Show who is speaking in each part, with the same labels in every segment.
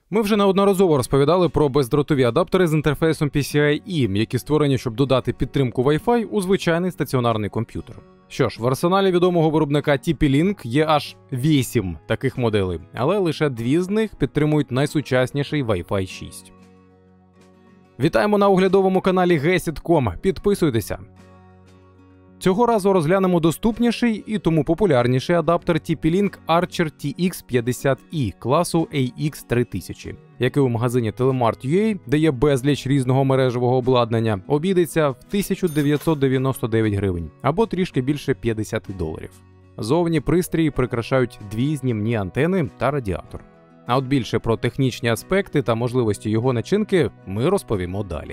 Speaker 1: Ми вже неодноразово розповідали про бездротові адаптери з інтерфейсом PCIe, які створені, щоб додати підтримку Wi-Fi у звичайний стаціонарний комп'ютер. Що ж, в арсеналі відомого виробника TP-Link є аж 8 таких моделей, але лише 2 з них підтримують найсучасніший Wi-Fi 6. Вітаємо на оглядовому каналі Gesit.com, підписуйтеся! Цього разу розглянемо доступніший і тому популярніший адаптер TP-Link Archer TX50E класу AX3000, який у магазині Telemart.ua, де є безліч різного мережевого обладнання, обійдеться в 1999 гривень або трішки більше $50. Зовні пристрій прикрашають 2 знімні антени та радіатор. А от більше про технічні аспекти та можливості його начинки ми розповімо далі.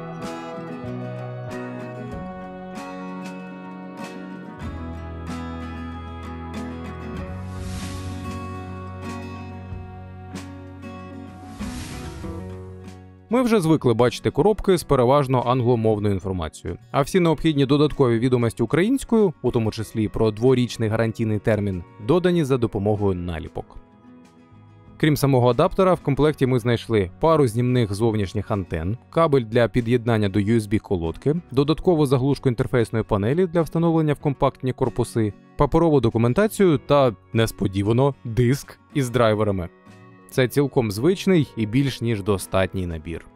Speaker 1: Ми вже звикли бачити коробки з переважно англомовною інформацією, а всі необхідні додаткові відомості українською, у тому числі про 2-річний гарантійний термін, додані за допомогою наліпок. Крім самого адаптера, в комплекті ми знайшли пару знімних зовнішніх антен, кабель для під'єднання до USB-колодки, додаткову заглушку інтерфейсної панелі для встановлення в компактні корпуси, паперову документацію та, несподівано, диск із драйверами. Це цілком звичний і більш ніж достатній набір.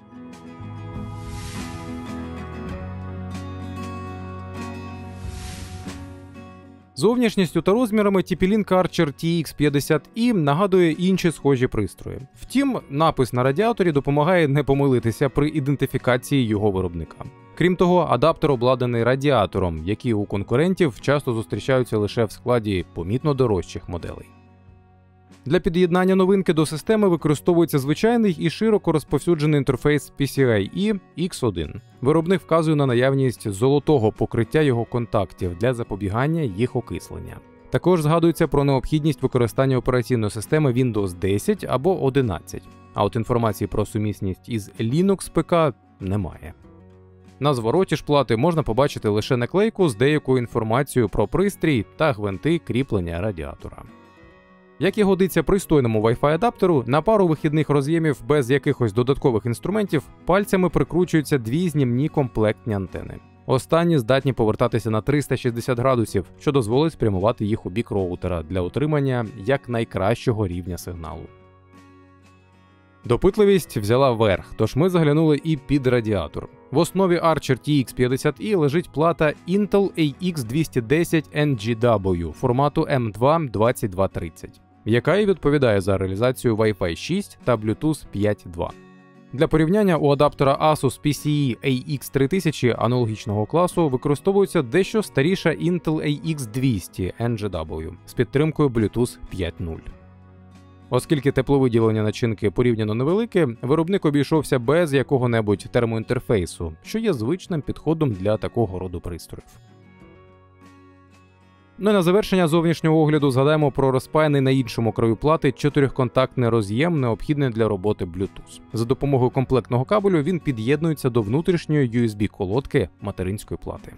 Speaker 1: Зовнішністю та розмірами TP-Link Archer TX50E нагадує інші схожі пристрої. Втім, напис на радіаторі допомагає не помилитися при ідентифікації його виробника. Крім того, адаптер обладнаний радіатором, які у конкурентів часто зустрічаються лише в складі помітно дорожчих моделей. Для під'єднання новинки до системи використовується звичайний і широко розповсюджений інтерфейс PCIe X1. Виробник вказує на наявність золотого покриття його контактів для запобігання їх окислення. Також згадується про необхідність використання операційної системи Windows 10 або 11, а от інформації про сумісність із Linux ПК немає. На звороті ж плати можна побачити лише наклейку з деякою інформацією про пристрій та гвинти кріплення радіатора. Як і годиться пристойному Wi-Fi адаптеру, на пару вихідних роз'ємів без якихось додаткових інструментів пальцями прикручуються 2 знімні комплектні антени. Останні здатні повертатися на 360 градусів, що дозволить спрямувати їх у бік роутера для отримання якнайкращого рівня сигналу. Допитливість взяла верх, тож ми заглянули і під радіатор. В основі Archer TX50E лежить плата Intel AX210 NGW формату M2-2230, яка і відповідає за реалізацію Wi-Fi 6 та Bluetooth 5.2. Для порівняння у адаптера Asus PCIe AX3000 аналогічного класу використовується дещо старіша Intel AX200 NGW з підтримкою Bluetooth 5.0. Оскільки тепловиділення начинки порівняно невелике, виробник обійшовся без якого-небудь термоінтерфейсу, що є звичним підходом для такого роду пристроїв. Ну і на завершення зовнішнього огляду згадаємо про розпаяний на іншому краю плати 4-контактний роз'єм, необхідний для роботи Bluetooth. За допомогою комплектного кабелю він під'єднується до внутрішньої USB-колодки материнської плати.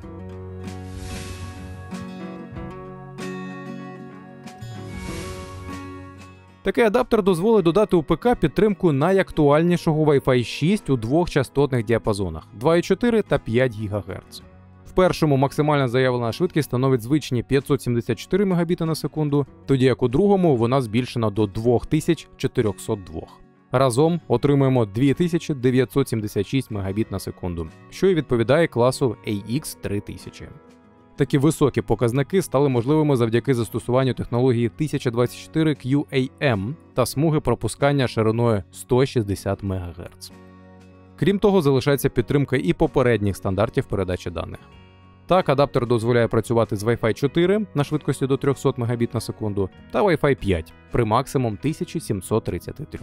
Speaker 1: Такий адаптер дозволить додати у ПК підтримку найактуальнішого Wi-Fi 6 у 2 частотних діапазонах – 2,4 та 5 ГГц. В першому максимальна заявлена швидкість становить звичні 574 Мбіт на секунду, тоді як у другому вона збільшена до 2402. Разом отримуємо 2976 Мбіт на секунду, що і відповідає класу AX3000. Такі високі показники стали можливими завдяки застосуванню технології 1024QAM та смуги пропускання шириною 160 МГц. Крім того, залишається підтримка і попередніх стандартів передачі даних. Так, адаптер дозволяє працювати з Wi-Fi 4 на швидкості до 300 Мбіт на секунду та Wi-Fi 5 при максимум 1733.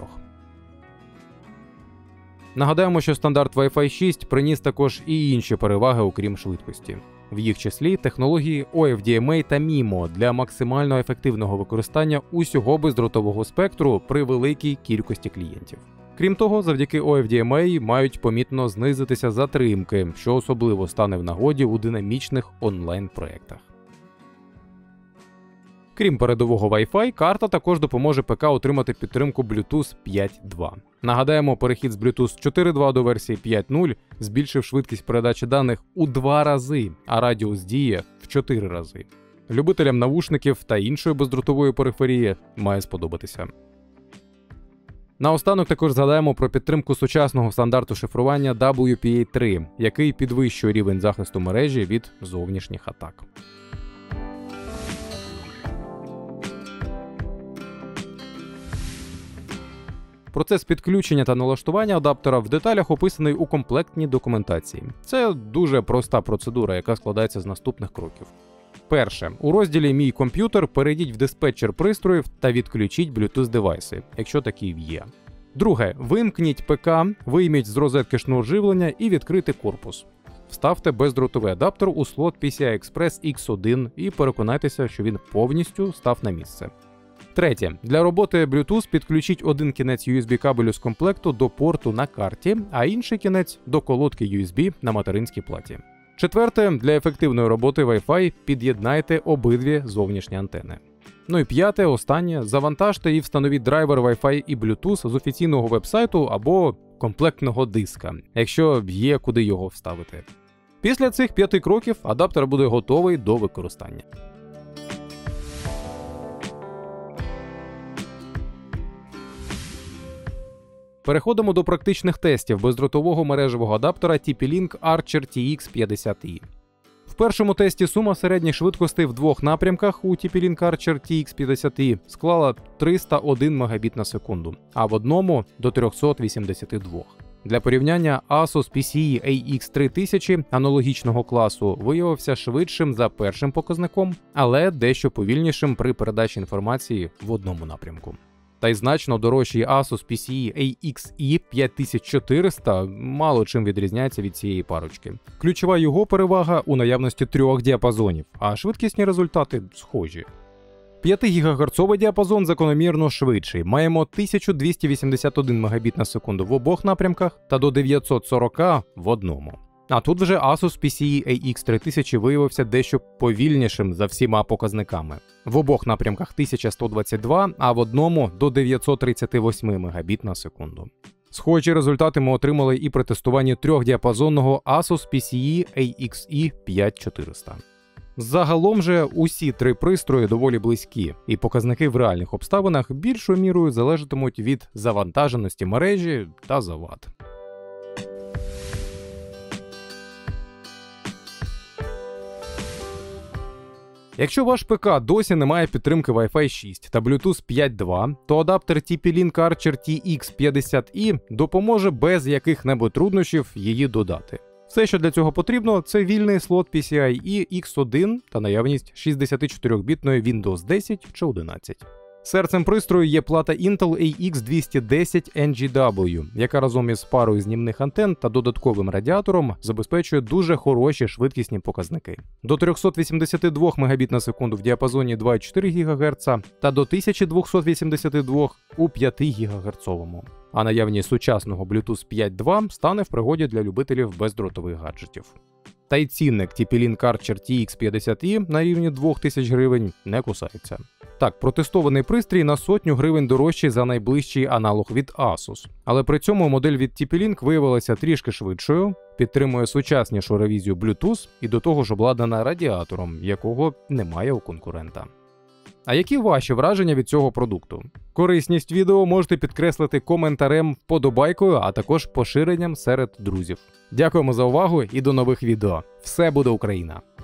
Speaker 1: Нагадаємо, що стандарт Wi-Fi 6 приніс також і інші переваги, окрім швидкості. В їх числі технології OFDMA та MIMO для максимально ефективного використання усього бездротового спектру при великій кількості клієнтів. Крім того, завдяки OFDMA мають помітно знизитися затримки, що особливо стане в нагоді у динамічних онлайн-проєктах. Крім передового Wi-Fi, карта також допоможе ПК отримати підтримку Bluetooth 5.2. Нагадаємо, перехід з Bluetooth 4.2 до версії 5.0 збільшив швидкість передачі даних у 2 рази, а радіус дії в 4 рази. Любителям навушників та іншої бездротової периферії має сподобатися. Наостанок також згадаємо про підтримку сучасного стандарту шифрування WPA3, який підвищує рівень захисту мережі від зовнішніх атак. Процес підключення та налаштування адаптера в деталях описаний у комплектній документації. Це дуже проста процедура, яка складається з наступних кроків. Перше. У розділі «Мій комп'ютер» перейдіть в диспетчер пристроїв та відключіть Bluetooth-девайси, якщо такі є. Друге. Вимкніть ПК, вийміть з розетки шнур живлення і відкрийте корпус. Вставте бездротовий адаптер у слот PCI-Express X1 і переконайтеся, що він повністю став на місце. Третє. Для роботи Bluetooth підключіть один кінець USB-кабелю з комплекту до порту на карті, а інший кінець до колодки USB на материнській платі. Четверте. Для ефективної роботи Wi-Fi під'єднайте обидві зовнішні антени. Ну і п'яте, останнє. Завантажте і встановіть драйвер Wi-Fi і Bluetooth з офіційного вебсайту або комплектного диска, якщо є куди його вставити. Після цих 5 кроків адаптер буде готовий до використання. Переходимо до практичних тестів бездротового мережевого адаптера TP-Link Archer TX50i. В першому тесті сума середніх швидкостей в двох напрямках у TP-Link Archer TX50i склала 301 Мбіт на секунду, а в одному – до 382. Для порівняння Asus PCIe AX3000 аналогічного класу виявився швидшим за першим показником, але дещо повільнішим при передачі інформації в одному напрямку. Та й значно дорожчий Asus PCIe AXE 5400 мало чим відрізняється від цієї парочки. Ключова його перевага у наявності 3 діапазонів, а швидкісні результати схожі. 5 ГГц діапазон закономірно швидший. Маємо 1281 Мбіт на секунду в обох напрямках та до 940 в одному. А тут вже Asus PCIe AX3000 виявився дещо повільнішим за всіма показниками. В обох напрямках 1122, а в одному до 938 Мбіт на секунду. Схожі результати ми отримали і при тестуванні 3-діапазонного Asus PCIe AXE 5400. Загалом же усі 3 пристрої доволі близькі, і показники в реальних обставинах більшою мірою залежатимуть від завантаженості мережі та завад. Якщо ваш ПК досі не має підтримки Wi-Fi 6 та Bluetooth 5.2, то адаптер TP-Link Archer TX50i допоможе без яких-небудь труднощів її додати. Все, що для цього потрібно, це вільний слот PCIe X1 та наявність 64-бітної Windows 10 чи 11. Серцем пристрою є плата Intel AX210 NGW, яка разом із парою знімних антен та додатковим радіатором забезпечує дуже хороші швидкісні показники. До 382 Мбіт на секунду в діапазоні 2,4 ГГц та до 1282 у 5 ГГц. А наявність сучасного Bluetooth 5.2 стане в пригоді для любителів бездротових гаджетів. Та й цінник TP-Link Archer TX50i на рівні 2000 гривень не кусається. Так, протестований пристрій на 100 гривень дорожчий за найближчий аналог від Asus. Але при цьому модель від TP-Link виявилася трішки швидшою, підтримує сучаснішу ревізію Bluetooth і до того ж обладнана радіатором, якого немає у конкурента. А які ваші враження від цього продукту? Корисність відео можете підкреслити коментарем, вподобайкою, а також поширенням серед друзів. Дякуємо за увагу і до нових відео. Все буде Україна!